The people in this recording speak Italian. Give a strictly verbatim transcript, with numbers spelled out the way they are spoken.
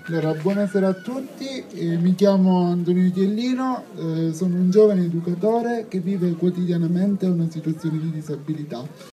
Allora, buonasera a tutti, eh, mi chiamo Antonio Chiellino, eh, sono un giovane educatore che vive quotidianamente una situazione di disabilità.